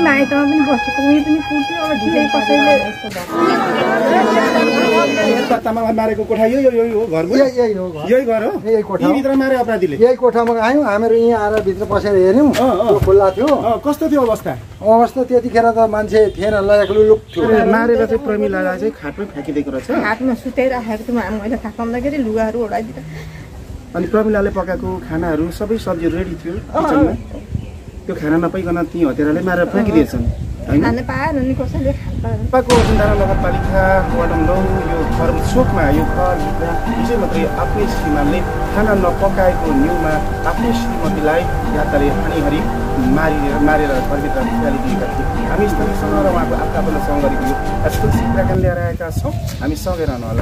माइतमा पनि बसेको उही पनि पुग्थ्यो अब के कसैले तामाङलाई मारेको कोठा यो हो घर यही हो घर यही घर हो यही कोठा भित्र मारे अपराधीले यही कोठामा आयौँ हामीहरू यहाँ आएर भित्र पसेर हेर्यौँ त्यो खुल्ला थियो कस्तो थियो अवस्था अवस्था त्यतिखेर त मान्छे थिएन लुक थियो मारेर चाहिँ प्रमिलालाई चाहिँ खाटमै फ्याँकिदिएको रहेछ हातमा सुताइराखेको थियो मैले थाहा पाउँदाखेरि लुगाहरू ओढाइदिएर अनि प्रमिलाले पकाएको खानाहरू सबै सब्जीहरू रेडी थियो किचनमा त्यो खाना नपाइकन ती हतियारले मारेर फ्याँकिदिएछन् हैन खान पाएन नि कसैले खान पाएको वसुन्धरा नगरपालिका वार्ड नम्बर 9 यो घर चोकमा यो घरभित्र हिजो मात्रै आफ्नै श्रीमानले खाना नपकाएको न्युमा आफ्नै श्रीमतीलाई यात्राले हानिहरी मारेर घरभित्र फ्यालिदिएका थिए हामी स्थानीयसँग र उहाँको आफन्तसँग गरेको यो एक्सक्लुसिभ कुराकानी लिएर आएका छौँ हामी सँगै रहनु होला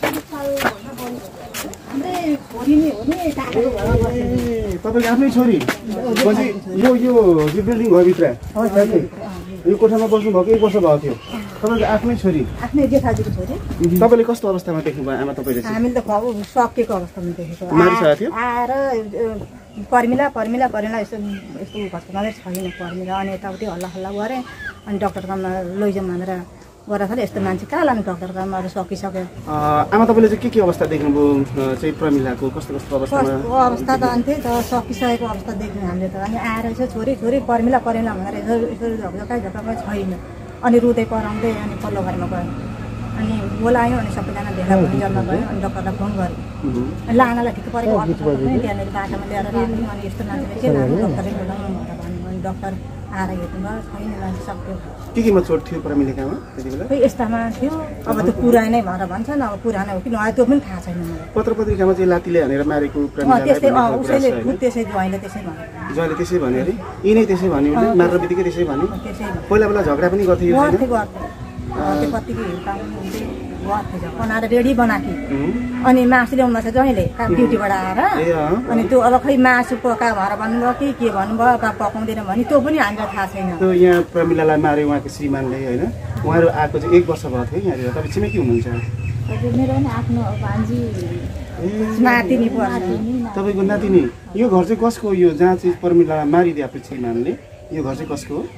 तपाईँको आफ्नै छोरी यो बिल्डिङ घरभित्र यो कोठामा बस्नु भएको 1 वर्ष भएको थियो तपाईँको आफ्नै छोरी आफ्नै जेठाजीको छोरी तपाईँले कस्तो अवस्थामा देख्नुभयो आमा तपाईँले हामीले त सकेको अवस्थामा देखेको मारिसकेको थियो आएर पर्मिला यस्तो घटनाले छैन पर्मिला अनि यताउति हल्ला गरे अनि डक्टरकोमा लैजाउँ भनेर गर्दा थाले यस्तो मान्छे कहाँ लानु डक्टरकोमा अब सकिसक्यो आमा तपाईँले चाहिँ के अवस्था देख्नुभयो चाहिँ प्रमिलाको कस्तो अवस्थामा अवस्था त अन्त्य त सकिसकेको अवस्था देख्यौँ हामीले त अनि आएर चाहिँ छोरी पर्मिला भनेर यसो झपझपा छैन अनि रुँदै कराउँदै अनि पल्लो घरमा गयो अनि बोलायो अनि सबैजना भेला भएर जन्म भयो अनि डक्टरलाई फोन गर्यो अनि लानालाई ठिक परेको त्यहाँनिर बाटोमा ल्याएर राख्यौँ अनि यस्तो मान्छेले के लानु डक्टरले बोलाउनु भनेर भन्यो अनि डक्टर आएर हेर्नुभयो छैन मान्छे सक्यो केमा चोट थियो प्रमिलाकामा त्यति बेला खै यस्तामा थियो अब त्यो पुरानै भएर भन्छन् अब पुरानै हो कि नआयो त्यो पनि थाहा छैन मलाई पत्र पत्रिकामा चाहिँ लातीले हानेर मारेको प्रमिलालाई उसैले त्यसै ज्वाइँले त्यसै भन्यो ज्वाइँले त्यसै भन्यो अरे यी नै त्यसै भन्यो मार्ने बित्तिकै त्यसै भन्यो पहिला झगडा पनि गर्थ्यो यो कतिको बनाएर रेडी बनाएको अनि मासु ल्याउनु भएको छ जहिले ड्युटीबाट आएर अनि त्यो अब खै मासु पका भएर भन्नुभयो कि के भन्नुभयो पकाउँदैन भने त्यो पनि हामीलाई थाहा छैन त्यो यहाँ प्रमिलालाई मारे उहाँको श्रीमानले होइन उहाँहरू आएको चाहिँ 1 वर्ष भएको थियो यहाँनिर तपाईँ छिमेकी हुनुहुन्छ मेरो पनि आफ्नो भान्जी नातिनी पर्छ तपाईँको नातिनी यो घर चाहिँ कसको यो जहाँ चाहिँ प्रमिलालाई मारिदिए आफ्नो श्रीमानले यो घर चाहिँ कसको हो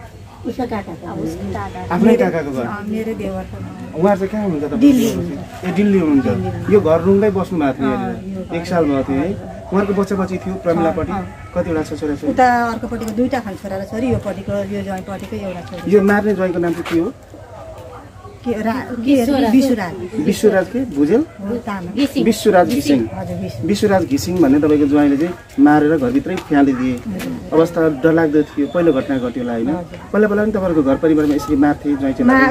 आफ्नै काकाको घर मेरो देवरको उहाँ चाहिँ कहाँ हुनुहुन्छ तपाईँ दिल्ली हुनुहुन्छ यो घर रुममै बस्नु भएको थियो यहाँनिर 1 साल भएको थियो है उहाँको बच्चा थियो प्रमिलापट्टि कतिवटा छ छोरा छोरी उता अर्कोपट्टिको 2टा खान छोरा र छोरी योपट्टिको यो ज्वाइँपट्टिको एउटा छोरी यो मार्ने ज्वाइँको नाम चाहिँ के हो विश्वराज के भुजेल विश्वराज घिसिङ भन्ने तपाईँको ज्वाइँले चाहिँ मारेर घरभित्रै फ्यालिदिए अवस्था डरलाग्दो थियो पहिलो घटना घट्यो होला होइन पहिला पनि तपाईँहरूको घर परिवारमा यसरी मार्थे ज्वाइँ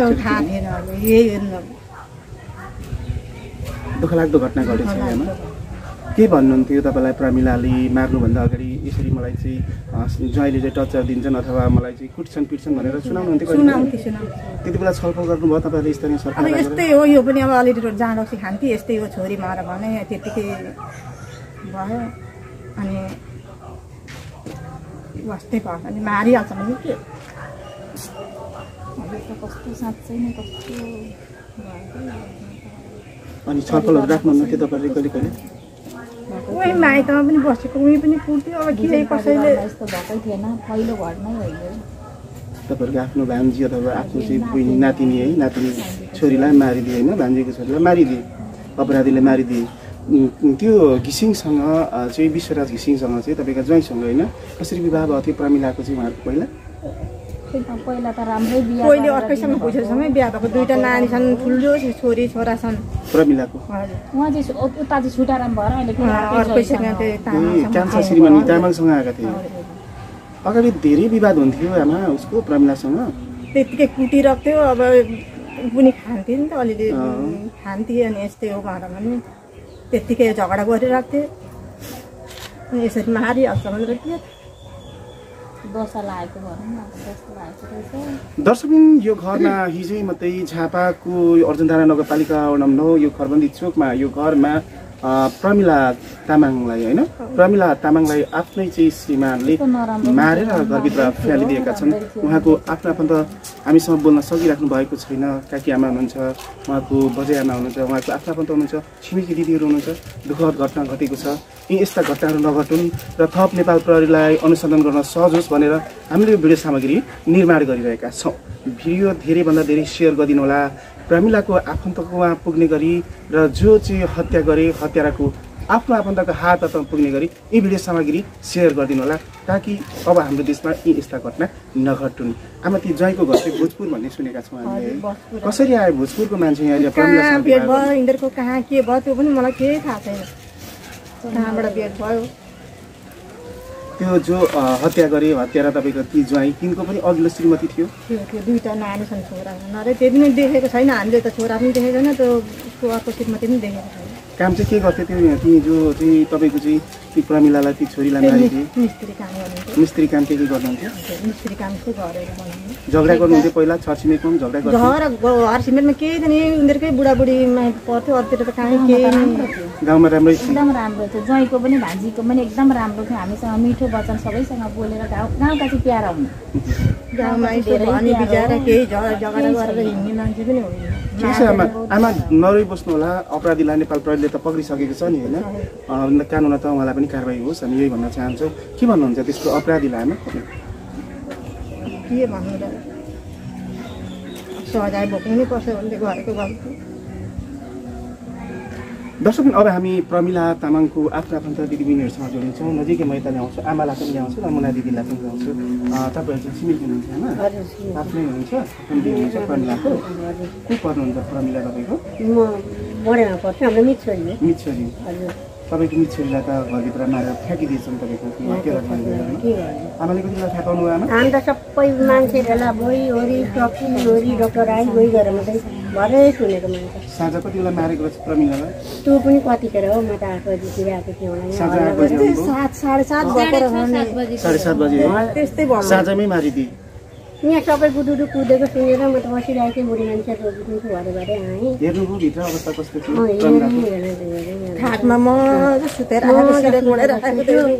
दुःखलाग्दो घटना घटेको छ हैन के भन्नुहुन्थ्यो तपाईँलाई प्रमिलाले मार्नुभन्दा अगाडि यसरी मलाई चाहिँ ज्वाइँले चाहिँ टर्चर दिन्छन् अथवा मलाई चाहिँ कुट्छन् पिट्छन् भनेर सुनाउनुहुन्थ्यो त्यति बेला छलफल गर्नुभयो तपाईँले स्थानीय सरकार यस्तै हो यो पनि अब अलि जाँडौसी खान्थे यस्तै हो छोरी मार भने त्यतिकै भयो अनि वास्तै भयो अनि मारिहाल्छ भने के कस्तो साँच्चै नै कस्तो अनि छलफलहरू राख्नुहुन्न थियो तपाईँले कहिले उही माइतमा पनि बसेको उही पनि पुग्थ्यो अब के कसैले यस्तो भएकै थिएन पहिलो घरमै होइन तपाईँहरूको आफ्नो भान्जी अथवा आफ्नो चाहिँ बहिनी नातिनी है नातिनी छोरीलाई मारिदिए होइन भान्जीको छोरीलाई मारिदिए अपराधीले मारिदिए त्यो घिसिङसँग चाहिँ विश्वराज घिसिङसँग चाहिँ तपाईँको ज्वाइँसँग होइन कसरी विवाह भएको थियो प्रमिलाको चाहिँ उहाँहरूको पहिला त राम्रै बिहा पहिले अर्कैसँग पैसासँगै बिहा भएको 2टा नानी छन् ठुलो छोरी छोरा छन् प्रमिलाको उहाँ चाहिँ उता चाहिँ छुटाराम भएर अहिले क्यान्सर श्रीमानी तामाङसँग आएका थिए अगाडि धेरै विवाद हुन्थ्यो आमा उसको प्रमिलासँग त्यतिकै कुटिरहेको अब पनि खान्थ्यो नि त अलिअलि खान्थे अनि यस्तै हो भनेर पनि त्यतिकै झगडा गरिरहेको थियो अनि यसरी मारिहाल्छ भनेर के दर्शक यो घरमा हिजै मात्रै झापाको अर्जुनधारा नगरपालिका वडा नम्बर 9 यो खरबन्दी चोकमा यो घरमा प्रमिला तामाङलाई होइन प्रमिला तामाङलाई आफ्नै चाहिँ श्रीमानले मारेर घरभित्र फ्यालिदिएका छन्। उहाँको आफ्नो आफन्त हामीसँग बोल्न सकिराख्नु भएको छैन। काकी आमा हुनुहुन्छ, उहाँको बजे आमा हुनुहुन्छ, उहाँको आफ्नो आफन्त हुनुहुन्छ, छिमेकी दिदीहरू हुनुहुन्छ। दुःखद घटना घटेको छ। यी यस्ता घटनाहरू नघटुन् र थप नेपाल प्रहरीलाई अनुसन्धान गर्न सहज होस् भनेर हामीले यो भिडियो सामग्री निर्माण गरिरहेका छौँ। भिडियो धेरैभन्दा धेरै सेयर गरिदिनु होला। प्रमिलाको आफन्तकोमा पुग्ने गरी र जो चाहिँ हत्या गरे हत्याराको आफ्नो आफन्तको हातमा पुग्ने गरी यी भिडियो सामग्री सेयर गरिदिनु होला ताकि अब हाम्रो देशमा यी यस्ता घटना नघटुन्। आमा ती ज्वाइँको घर चाहिँ भोजपुर भन्ने सुनेका छौँ हामीले। कसरी आयो भोजपुरको मान्छे यहाँ कहाँ भेट भयो यिनीहरूको कहाँ के भयो त्यो पनि मलाई केही थाहा छैन। कहाँबाट भेट भयो त्यो जो हत्या गरे हत्यारा तपाईँको ती ज्वाइँ तिनको पनि अघिल्लो श्रीमती थियो? त्यो दुईवटा नानी छन् छोरा नरे त्यो पनि देखेको छैन हामीले त छोरा पनि देखेको छैन त्यो उसको अर्को श्रीमती पनि देखेको छैन। काम चाहिँ के गर्थ्यो त्यो ती जो चाहिँ तपाईँको चाहिँ ती प्रमिलालाई ती छोरीलाई मारिदिए? मिस्त्री काम गर्नुहुन्थ्यो। मिस्त्री काम के गर्नुहुन्थ्यो? मिस्त्री काम चाहिँ गरेर बनाउनु। झगडा गर्नुहुन्थ्यो पहिला छरछिमेकमा पनि झगडा गर्थ्यो? घर छिमेकमा केही थिएन उनीहरूकै बुढाबुढीमा पर्थ्यो अरूतिर त कहीँ केही गाउँमा राम्रै थियो? एकदम राम्रो थियो। ज्वाइँको पनि भान्जीको पनि एकदम राम्रो थियो। हामीसँग मिठो वचन सबैसँग बोलेर गाउँका चाहिँ प्यारा हुनु। गाउँमा यसो भनी बिचाएर केही झगडा गरेर हिँड्ने मान्छे पनि होइन। ठिक छ आमा, आमा नरोइ बस्नु होला। अपराधीलाई नेपाल प्रहरीले त पक्रिसकेको छ नि होइन। कानुन त उहाँलाई पनि कारबाही होस् हामी यही भन्न चाहन्छौँ। के भन्नुहुन्छ त्यसको अपराधीलाई आमा? के भन्नु र सजाय भोग्नै पर्छ भने गरेको गल्ती। दर्शक अब हामी प्रमिला तामाङको आफ्नो आफन्त दिदीबहिनीहरूसँग जोडिन्छौँ। नजिकै म यता ल्याउँछु, आमालाई पनि ल्याउँछु र मुना दिदीलाई पनि ल्याउँछु। तपाईँहरू चाहिँ छिमेकी हुनुहुन्छ होइन? आफ्नै हुनुहुन्छ? आफ्नो दिदी हुनुहुन्छ प्रमिलाको? को पर्नुहुन्छ प्रमिला तपाईँको? म बढेमा पर्छ हाम्रो मिच्छोरी। मिच्छोरी तपाईँको मिच्छोरीलाई त घरभित्र मारेर फ्याँकिदिएछन् तपाईँको आमाले कति बेला थाहा पाउनु आमा? हामी त सबै मान्छे भेला भोइहोरी टक्सी होरी डक्टर आइ गइ गरेर मात्रै भरै सुनेको मान्छे। साँझ कति बेला मारेको रहेछ प्रमिलालाई? त्यो पनि कतिखेर हो म त 8 बजीतिर आएको थिएँ होला। 7:30 बजे 7:30 बजे त्यस्तै भयो। साँझमै मारिदिए? यहाँ सबै गुडुडु कुदेको सुनेर म त बसिरहेको थिएँ। बुढी मान्छे रोजिदिन्छु भरे भरे आएँ। हेर्नुभयो भित्र अवस्था कस्तो थियो? खाटमा म सुतेर आएको सिधै मोडेर आएको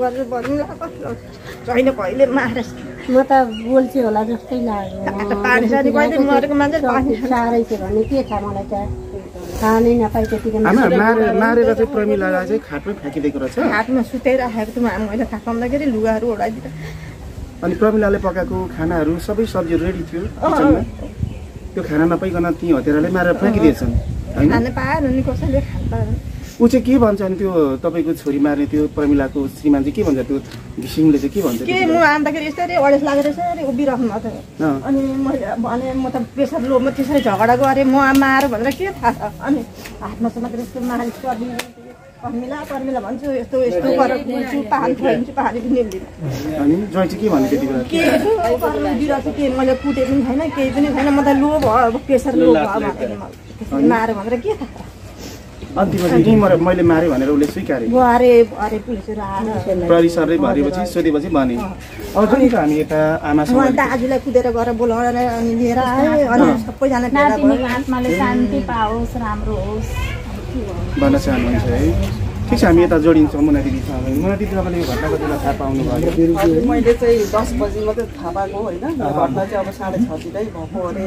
छैन कहिले मारेस। म त बोल्छु होला जस्तै लाग्यो। साह्रै थियो भने के छ मलाई त थाहा नै नपाइ त्यतिकै मारेर चाहिँ प्रमिलालाई चाहिँ खाटमै फ्याँकिदिएको रहेछ? खाटमा सुतेर राखेको थिएँ मैले थाहा पाउँदाखेरि लुगाहरू ओढाइदिएर। अनि प्रमिलाले पकाएको खानाहरू सबै सब्जीहरू रेडी थियो किचनमा? त्यो खाना नपाइकन ती हतियारले मारेर फ्याँकिदिएछन् होइन? खान पाएन नि कसैले खान पाएन। ऊ चाहिँ के भन्छ अनि त्यो तपाईँको छोरी मार्ने त्यो प्रमिलाको श्रीमान चाहिँ के भन्छ? त्यो घिसिङले चाहिँ के भन्छ? के म आउँदाखेरि यस्तरी अडेस लागेर यसरी उभिराख्नु भएको थियो। अनि मैले भने म त प्रेसर लो म त्यसरी झगडा गरेँ म मार भनेर के थाहा छ। अनि हातमा समातेर यस्तो मालिस गरिदिनु पर्मिला भन्छु यस्तो यस्तो गरेर बुझ्छु पानी खुवाइदिन्छु पानी पनि दिँदिनँ। अनि ज्वाइँ चाहिँ के भन्यो त्यति बेला? के दिइरहेको के मैले कुटेको पनि छैन केही पनि छैन म त लो भयो प्रेसर लो भयो भनेर मलाई मार भनेर के थाहा। अन्तिमपछि मैले मारेँ भनेर उसले स्वीकारे? प्रहरी सरले भरेपछि सोधेपछि भने अझ नि त हामी यता आमासँग दाजुलाई कुदेर गएर बोलाएर अनि लिएर आएँ अनि सबैजना आत्माले शान्ति पाओस् राम्रो होस् भन्न चाहनुहुन्छ है? ठिक छ हामी यता जोडिन्छौँ मुना दिदीसँग। मुना दिदी तपाईँले यो घटनाको बेला थाहा पाउनु भयो? मैले चाहिँ 10 बजी मात्रै थाहा पाएको होइन। घटना चाहिँ अब 6:30 भएको अरे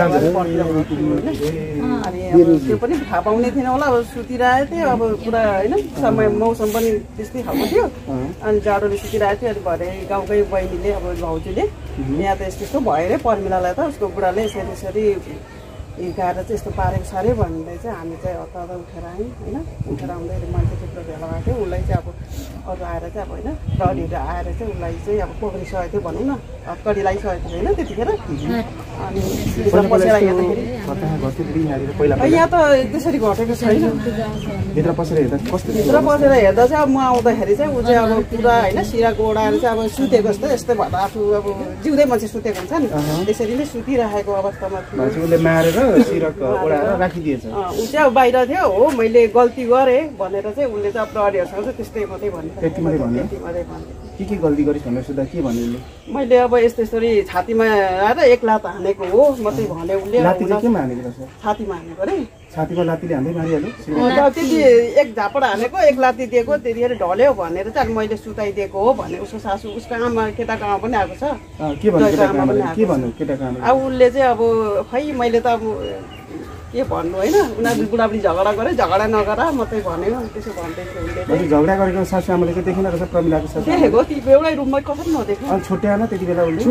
अनि त्यो पनि थाहा पाउने थिएन होला। अब सुतिरहेको थिएँ अब पुरा होइन समय मौसम पनि त्यस्तै खालको थियो। अनि जाडोले सुतिरहेको थियो। अनि भरे गाउँकै बहिनीले अब भाउजूले यहाँ त यस्तो यस्तो भयो अरे प्रमिलालाई त उसको बुढाले यसरी यसरी हिर्काएर चाहिँ यस्तो पारेको छ अरे भन्दै चाहिँ हामी चाहिँ हतार उठेर आयौँ होइन। उठेर आउँदाखेरि मान्छे थुप्रो भेला भएको थियो। उसलाई चाहिँ अब अरू आएर चाहिँ अब होइन प्रहरीहरू आएर चाहिँ उसलाई चाहिँ अब पक्रिसकेको थियो भनौँ न हत्कडी लगाइसकेको थियो होइन त्यतिखेर। अनि पसेर हेर्दाखेरि यहाँ त त्यसरी घटेको छैन। भित्र पसेर हेर्दा कस्तो? भित्र पसेर हेर्दा चाहिँ अब म आउँदाखेरि चाहिँ ऊ चाहिँ अब पुरा होइन सिराको ओढाएर चाहिँ अब सुतेको जस्तो यस्तो भएर आफू अब जिउँदै मान्छे सुतेको हुन्छ नि त्यसरी नै सुतिराखेको अवस्थामा थियो। राखिदिएछ ऊ चाहिँ अब बाहिर थियो हो मैले गल्ती गरेँ भनेर चाहिँ उसले चाहिँ प्रहरीहरूसँग चाहिँ त्यस्तै मात्रै भन्यो। के गल्ती गरिस् भनेर सोध्दा के भन्यो? मैले अब यस्तो यसरी छातीमा आएर एक लात हानेको हो मात्रै भने उसले। छातीमा हानेको हानेको अरे छातीमा लात्तीले हान्दै मारिहाल्यो त्यति एक झापड हानेको एक लात्ती दिएको त्यतिखेर ढल्यो भनेर चाहिँ मैले सुताइदिएको हो भने उसको सासू उसको आमा केटाको आमा पनि आएको छ के भन्नु केटाको आमाले अब उसले चाहिँ अब खै मैले त अब के भन्नु होइन उनीहरू बुढाबुढी झगडा गरे झगडा नगर मात्रै भन्यो त्यसो भन्दै थियो उसले झगडा गरेको सासू आमाले चाहिँ देखेन रहेछ प्रमिलाको सासू देखेको ती एउटै रुममा कसरी नदेख्नु अनि छुट्याएन त्यति बेला उसले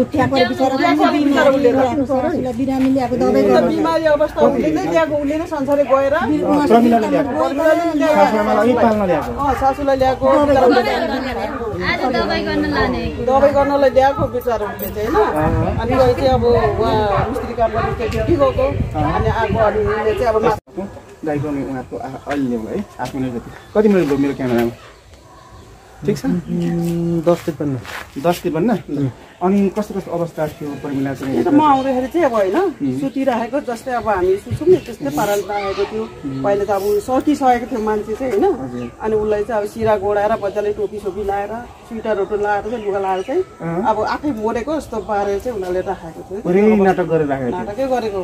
बिमारी अवस्था उसले नै ल्याएको उसले नै संसारै गएर प्रमिलाले ल्याएको सासू आमालाई पाल्न ल्याएको सासूलाई ल्याएको दबाई गर्नलाई ल्याएको बिचरा उसले चाहिँ होइन अनि गए चाहिँ अब उहाँ मिस्त्री काम गर्ने ड्युटी गएको अनि आएको अनि चाहिँ अब गाईको उहाँको अहिले ल्याउनु है आफ्नो नै जति कति मिनट भयो मेरो क्यामेरामा ठिक छ 10 भन्नु अनि कस्तो कस्तो अवस्था थियो प्रमिला चाहिँ म आउँदाखेरि चाहिँ अब होइन सुतिराखेको जस्तै अब हामी सुत्छौँ नि त्यस्तै पाराले राखेको थियो पहिले त अब सकिसकेको थियो मान्छे चाहिँ होइन अनि उसलाई चाहिँ अब सिरा गोडाएर मजाले टोपी सोपी लाएर स्वेटरहरू लाएर चाहिँ लुगा लाएर चाहिँ अब आफै मोरेको जस्तो पारेर चाहिँ उनीहरूले राखेको थियो नाटक गरेर राखेको नाटकै गरेको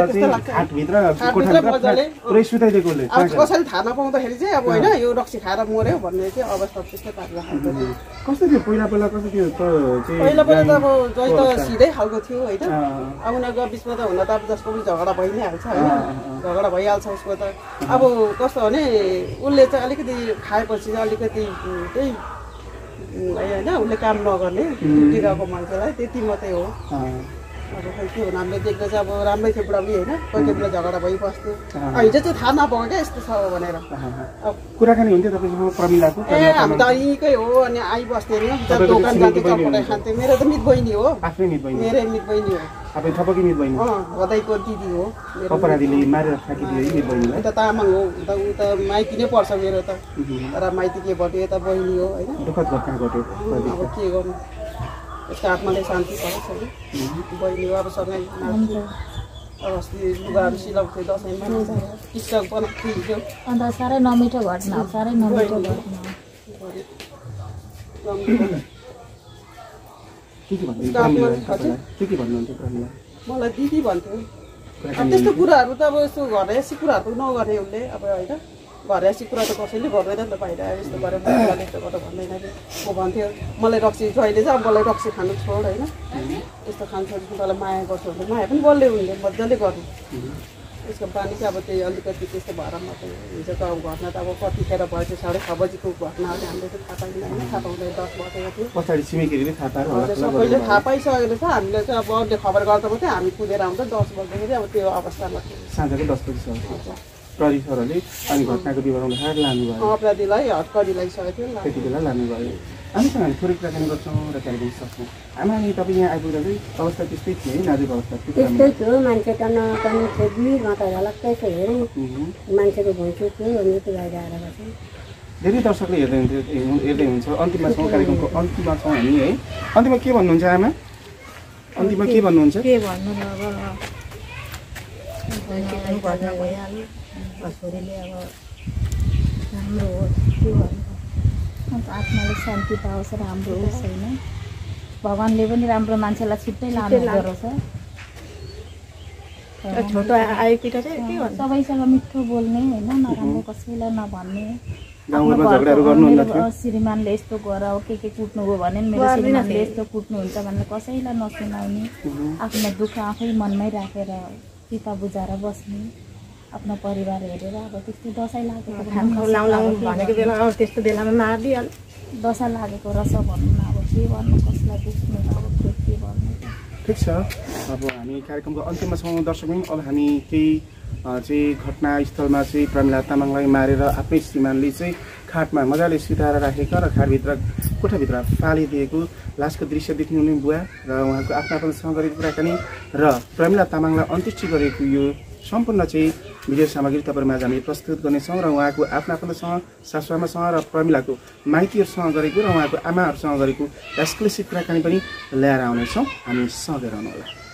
कसैले थाहा नपाउँदाखेरि चाहिँ अब होइन यो रक्सी खाएर मर्यो भन्ने चाहिँ अवस्था त्यस्तै पारेर राखेको थियो कस्तो थियो पहिला कस्तो थियो पहिला त अब जही त सिधै खालको थियो होइन अब उनीहरूको बिचमा त हुन त अब जसको पनि झगडा भइ नै हाल्छ होइन झगडा भइहाल्छ उसको त अब कस्तो भने उसले चाहिँ अलिकति खाएपछि चाहिँ अलिकति त्यही होइन उसले काम नगर्ने ड्युटी गएको मान्छेलाई त्यति मात्रै हो अब खै के हुनु हामीले देख्दा चाहिँ अब राम्रै थियो बुढाबुढी होइन कोही कोही बेला झगडा भइबस्थ्यो हिजो चाहिँ थाहा नपाएको क्या यस्तो छ भनेर कुराकानी हुन्थ्यो तपाईँसँग प्रमिलाको ए हामी त यहीँकै हो अनि आइबस्थ्यो नि दोकान जान्थ्यो चटपटाइ खान्थ्यो मेरो त मित बहिनी हो आफ्नै मित बहिनी मेरै मित बहिनी हो आफै थपकी मित बहिनी भदाइको दिदी हो अपराधीले मारेर फ्याँकिदियो है मित बहिनीलाई त तामाङ हो ऊ त माइती नै पर्छ मेरो त तर माइती के भन्यो यता बहिनी हो होइन दुःखद घटना घट्यो अब के गर्नु यसको आत्माले शान्ति पाओस् होइन बहिनी हो अब सँगै अब अस्ति लुगाहरू सिलाउँथ्यो दसैँमा टिकटक बनाउँथ्यो हिजो अन्त साह्रै नमिठो घटना साह्रै नमिठो घटना के भन्नुहुन्थ्यो प्रमिला मलाई दिदी भन्थ्यो त्यस्तो कुराहरू त अब यस्तो घरेसी कुराहरू नगरे उसले अब होइन घरेसी कुरा त कसैले गर्दैन नि त बाहिर यस्तो गरेर यस्तो गरेर भन्दैन कि म भन्थ्यो मलाई रक्सी जहिले चाहिँ अब मलाई रक्सी खानु छोड होइन यस्तो खान्छ तँलाई माया गर्छ भने माया पनि बल्ले हुन्थ्यो मजाले गर्नु यसको बानी चाहिँ अब त्यही अलिकति त्यस्तो भएर मात्रै हिजोको अब घटना त अब कतिखेर भयो त्यो 6:30 बजीको घटना अहिले हामीले चाहिँ थाहा पाइँदैन होइन थाहा पाउँदैन 10 बजेको थियो पछाडि छिमेकीहरूले थाहा पाएर सबैले थाहा पाइसकेको छ हामीले चाहिँ अब अरूले खबर गर्दा मात्रै हामी कुदेर आउँदा 10 बजेको अब त्यो अवस्थामा थियो साँझको 10 बजीसम्म प्रहरी सरहरूले अनि घटनाको विवरण लेखेर लानुभयो अपराधीलाई हटकडी लगाइसकेको थियो त्यति बेला लानुभयो हामीसँग हामी थोरै कुराकानी गर्छौँ र कार्यक्रम सक्छौँ आमा अनि तपाईँ यहाँ आइपुग्दा चाहिँ अवस्था त्यस्तै थियो है नाजुक अवस्था त्यस्तै थियो मान्छे त नपर्ने थियो भिड म त झलक्कै छ हेरेँ मान्छेको भुइँचो थियो मृत्यु भएर आएर बस्यो धेरै दर्शकले हेर्दै हुन्छ अन्तिममा छौँ कार्यक्रमको अन्तिममा छौँ हामी है अन्तिममा के भन्नुहुन्छ आमा अन्तिममा के भन्नुहुन्छ के भन्नु अब घटना भइहाल्यो छोरीले अब राम्रो होस् के भन्नु अन्त आत्माले शान्ति पाओस् राम्रो होस् होइन भगवान्ले पनि राम्रो मान्छेलाई छुट्टै लानु रहेछ छोटो आएपछि चाहिँ के भन्नु सबैसँग मिठो बोल्ने होइन नराम्रो कसैलाई नभन्ने श्रीमानले यस्तो गर के कुट्नुभयो भने मेरो श्रीमानले यस्तो कुट्नुहुन्छ भनेर कसैलाई नसुनाउने आफ्नो दुःख आफै मनमै राखेर पिता बुझाएर बस्ने आफ्नो परिवार हेरेर अब त्यस्तो दसैँ लागेको भनेको बेला अब त्यस्तो बेलामा मारिदिइहाल्यो दसैँ लागेको रहेछ भन्नु न अब के गर्नु कसलाई बुझ्नु अब के गर्नु ठिक छ अब हामी कार्यक्रमको अन्तिममा छौँ दर्शक अब हामी केही चाहिँ घटनास्थलमा चाहिँ प्रमिला तामाङलाई मारेर आफ्नै श्रीमानले चाहिँ खाटमा मजाले सुताएर राखेको र खाटभित्र कोठाभित्र फालिदिएको लासको दृश्य देख्नुहुने बुवा र उहाँको आफ्नापनसँग गरेको कुराकानी र प्रमिला तामाङलाई अन्त्येष्टि गरेको यो सम्पूर्ण चाहिँ भिडियो सामग्री तपाईँहरूमाझ हामी प्रस्तुत गर्नेछौँ र उहाँको आफ्नापनसँग सासुआमासँग र प्रमिलाको माइतीहरूसँग गरेको र उहाँको आमाहरूसँग गरेको एक्सक्लुसिभ कुराकानी पनि ल्याएर आउनेछौँ हामी सँगै रहनुहोला।